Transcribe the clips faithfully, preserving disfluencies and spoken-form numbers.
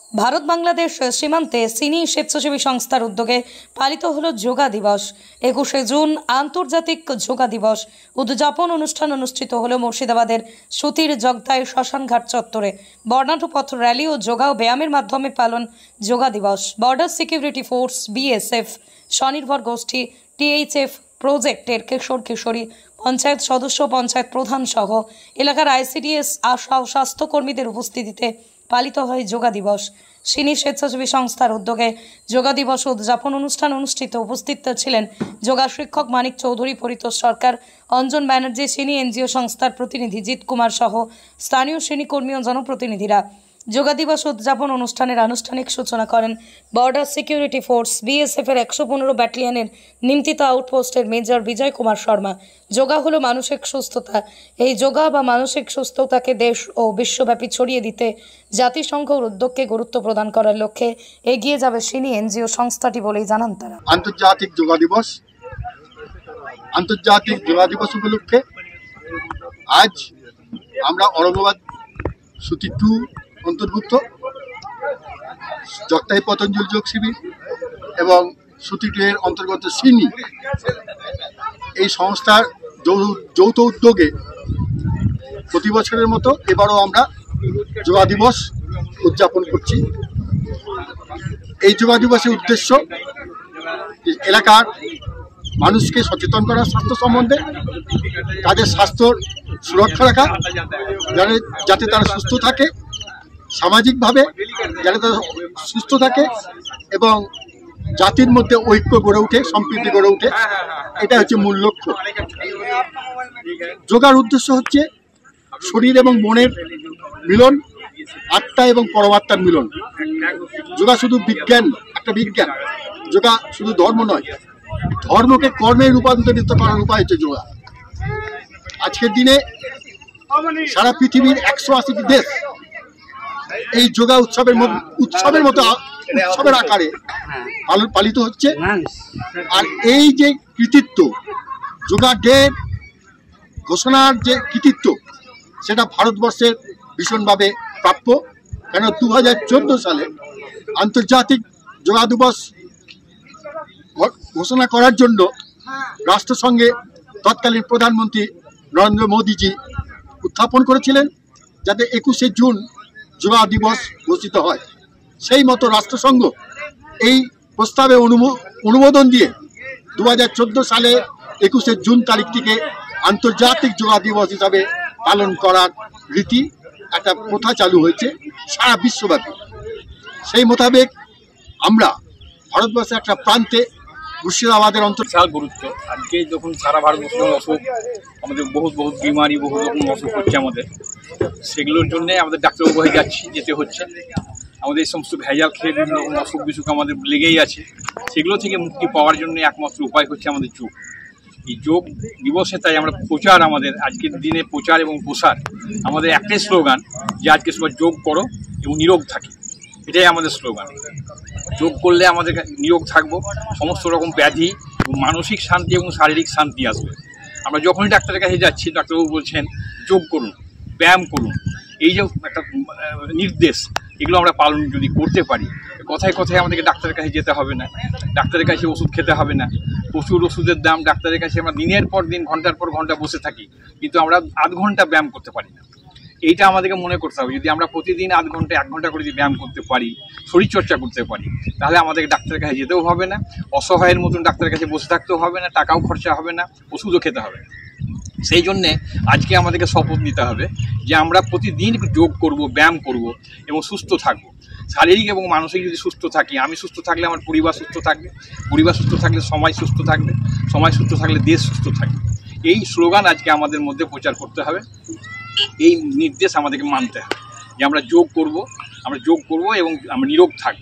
ভারত বাংলাদেশ সীমান্তে সিনি স্বেচ্ছাসেবী সংস্থার উদ্যোগে পালিত হলো যোগা দিবস। একুশে জুন আন্তর্জাতিক যোগা দিবস উদযাপন অনুষ্ঠান অনুষ্ঠিত হলো মুর্শিদাবাদের সুতির জগদায় শ্মশানঘাট চত্বরে। বর্ণাঢ্য র্যালি ও যোগা ও ব্যায়ামের মাধ্যমে পালন যোগা দিবস। বর্ডার সিকিউরিটি ফোর্স, বিএসএফ, স্বনির্ভর গোষ্ঠী, টিএইচএফ প্রজেক্টের কিশোর কিশোরী, পঞ্চায়েত সদস্য, পঞ্চায়েত প্রধান সহ এলাকার আইসিডিএস, আশা ও স্বাস্থ্যকর্মীদের উপস্থিতিতে পালিত হয় যোগা দিবস। সিনি স্বেচ্ছাসেবী সংস্থার উদ্যোগে যোগা দিবস উদযাপন অনুষ্ঠান অনুষ্ঠিত। উপস্থিত ছিলেন যোগা শিক্ষক মানিক চৌধুরী, পরিতোষ সরকার, অঞ্জন ব্যানার্জি, সিনি এনজিও সংস্থার প্রতিনিধি জিৎ কুমার সহ স্থানীয় সিনি কর্মী ও জনপ্রতিনিধিরা। যোগা দিবস উদযাপন অনুষ্ঠানের আনুষ্ঠানিক সূচনা করেন বর্ডার সিকিউরিটি ফোর্স, বিএসএফ এর একশো পনেরো ব্যাটালিয়নের নিমতিতা আউটপোস্টের মেজর বিজয় কুমার শর্মা। যোগা হলো মানসিক সুস্থতা। এই যোগা বা মানসিক সুস্থতাকে দেশ ও বিশ্বব্যাপী ছড়িয়ে দিতে জাতিসংঘের উদ্যোগকে গুরুত্ব প্রদান করার লক্ষ্যে এগিয়ে যাবে সিনি এনজিও সংস্থাটি বলেই জানান তারা। আন্তর্জাতিক যোগা দিবস আন্তর্জাতিক যোগা দিবস উপলক্ষে আজ আমরা ঔরঙ্গাবাদ সুতি টু অন্তর্ভুক্ত জগদাই পতঞ্জলি যোগ শিবির এবং সুতি টু এর অন্তর্গত সিনি এই সংস্থার যৌথ উদ্যোগে প্রতি বছরের মতো এবারও আমরা যোগা দিবস উদযাপন করছি। এই যোগা দিবসের উদ্দেশ্য এলাকার মানুষকে সচেতন করা স্বাস্থ্য সম্বন্ধে, তাদের স্বাস্থ্যর সুরক্ষা রাখা, যাতে তারা সুস্থ থাকে, সামাজিকভাবে যাতে তারা সুস্থ থাকে এবং জাতির মধ্যে ঐক্য গড়ে ওঠে, সম্প্রীতি গড়ে ওঠে। এটা হচ্ছে মূল লক্ষ্য। যোগার উদ্দেশ্য হচ্ছে শরীর এবং মনের মিলন, আত্মা এবং পরমাত্মার মিলন। যোগা শুধু বিজ্ঞান, একটা বিজ্ঞান। যোগা শুধু ধর্ম নয়, ধর্মকে কর্মে রূপান্তরিত করার উপায় হচ্ছে যোগা। আজকের দিনে সারা পৃথিবীর একশো আশিটি দেশ এই যোগা উৎসবের উৎসবের মতো উৎসবের আকারে পালিত হচ্ছে। আর এই যে কৃতিত্ব, যোগা ডে ঘোষণার যে কৃতিত্ব, সেটা ভারতবর্ষের ভীষণভাবে প্রাপ্য। কেন দু হাজার চোদ্দো সালে আন্তর্জাতিক যোগা দিবস ঘোষণা করার জন্য রাষ্ট্রসংঘে তৎকালীন প্রধানমন্ত্রী নরেন্দ্র মোদীজি উত্থাপন করেছিলেন যাতে একুশে জুন যোগা দিবস ঘোষিত হয়। সেই মতো রাষ্ট্রসংঘ এই প্রস্তাবে অনুমোদন দিয়ে দু হাজার চোদ্দো সালে একুশে জুন তারিখটিকে আন্তর্জাতিক যোগা দিবস হিসাবে পালন করার রীতি, একটা প্রথা চালু হয়েছে সারা বিশ্বব্যাপী। সেই মোতাবেক আমরা ভারতবর্ষের একটা প্রান্তে মুর্শিদাবাদের অন্তর বিশাল গুরুত্ব। আজকে যখন সারা ভারতবর্ষ অসুখ, আমাদের বহু বহু বিমারি, বহু রকম অসুখ হচ্ছে আমাদের, সেগুলোর জন্যে আমাদের ডাক্তারবাবু হয়ে যাচ্ছি, যেতে হচ্ছে। আমাদের এই সমস্ত ভেজাল খেয়ে বিভিন্ন রকম অসুখ বিসুখ আমাদের লেগেই আছে। সেগুলো থেকে মুক্তি পাওয়ার জন্য একমাত্র উপায় হচ্ছে আমাদের যোগ। এই যোগ দিবসে তাই আমরা প্রচার, আমাদের আজকের দিনে প্রচার এবং প্রসার আমাদের একটাই স্লোগান, যে আজকে সবাই যোগ করো এবং নিরোগ থাকি। এটাই আমাদের স্লোগান। যোগ করলে আমাদের নিরোগ থাকবো, সমস্ত রকম ব্যাধি, মানসিক শান্তি এবং শারীরিক শান্তি আসবে। আমরা যখনই ডাক্তারের কাছে যাচ্ছি, ডাক্তারবাবু বলছেন যোগ করুন, ব্যায়াম করুন। এই যে একটা নির্দেশ, এগুলো আমরা পালন যদি করতে পারি, কথায় কথায় আমাদেরকে ডাক্তারের কাছে যেতে হবে না, ডাক্তারের কাছে ওষুধ খেতে হবে না। প্রচুর ওষুধের দাম, ডাক্তারের কাছে আমরা দিনের পর দিন, ঘন্টার পর ঘন্টা বসে থাকি, কিন্তু আমরা আধ ঘন্টা ব্যায়াম করতে পারি না। এইটা আমাদেরকে মনে করতে হবে। যদি আমরা প্রতিদিন আধ ঘন্টা এক ঘন্টা করে যদি ব্যায়াম করতে পারি, শরীরচর্চা করতে পারি, তাহলে আমাদেরকে ডাক্তারের কাছে যেতেও হবে না, অসহায়ের মতন ডাক্তারের কাছে বসে থাকতেও হবে না, টাকাও খরচা হবে না, ওষুধও খেতে হবে না। সেই জন্যে আজকে আমাদেরকে শপথ নিতে হবে যে আমরা প্রতিদিন যোগ করব, ব্যায়াম করব এবং সুস্থ থাকব। শারীরিক এবং মানসিক যদি সুস্থ থাকি, আমি সুস্থ থাকলে আমার পরিবার সুস্থ থাকবে, পরিবার সুস্থ থাকলে সমাজ সুস্থ থাকবে, সমাজ সুস্থ থাকলে দেশ সুস্থ থাকবে। এই স্লোগান আজকে আমাদের মধ্যে প্রচার করতে হবে। এই নির্দেশ আমাদেরকে মানতে হবে যে আমরা যোগ করব, আমরা যোগ করব এবং আমরা নিরোগ থাকব।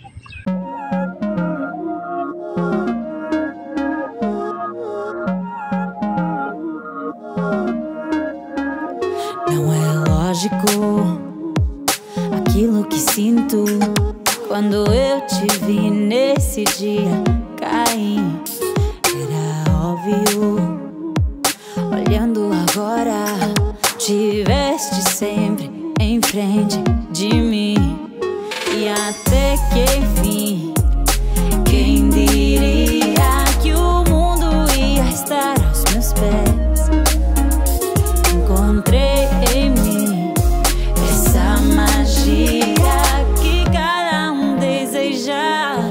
Não é lógico aquilo que sinto quando eu te vi nesse dia cair. Era óbvio, olhando agora, tiveste sempre em frente de mim. e até que enfim, quem diria que o mundo ia estar aos meus pés? Encontrei em mim essa magia que cada um deseja.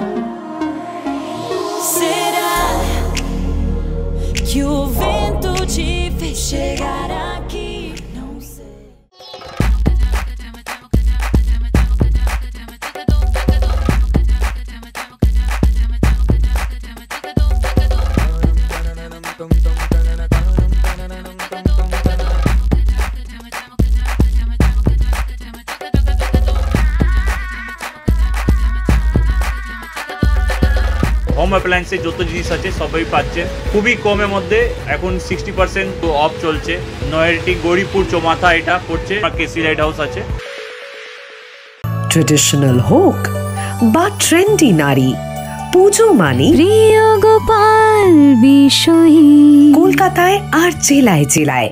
Será que o vento te fez chegar aqui? Não sei. Home অ্যাপ্লায়েন্সের যত জিনিস আছে সবই পাচ্ছেন খুবই কমের মধ্যে। এখন সিক্সটি পার্সেন্ট অফ চলছে। নয়ারটি গৌরীপুর চৌমাথা এটা পড়ছে, কেসি লাইট হাউস আছে। ট্রেডিশনাল হোক বা ট্রেন্ডি নারী, পুজো মানে প্রিয় গোপাল বিষয়ী কলকাতায় আর জেলায় জেলায়